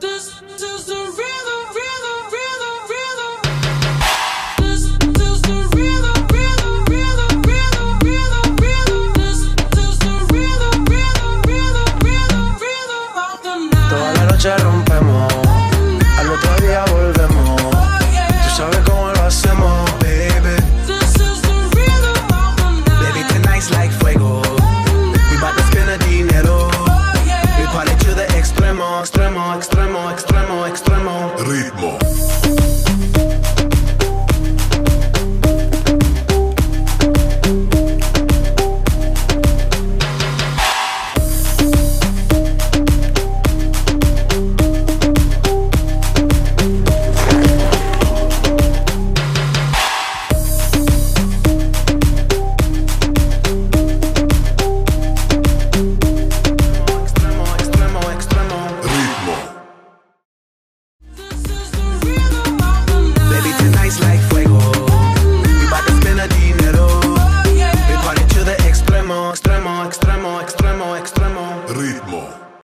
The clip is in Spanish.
Toda la noche rompemos, al otro día volvemos. Tú sabes cómo lo hacemos, baby. Baby, tonight's like fuego. We bout to spend the dinero. We party to the extremo, extremo, extremo, extremo, extremo. Ritmo.